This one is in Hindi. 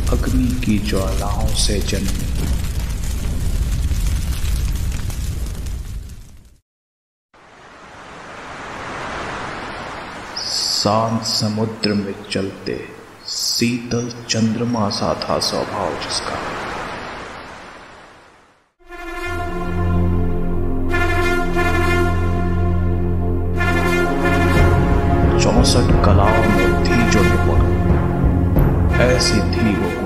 अग्नि की ज्वालाओं से जन्मी। शांत समुद्र में चलते शीतल चंद्रमा सा था स्वभाव जिसका। 64 कलाओं में थी जो निपुण, ऐसी थी वो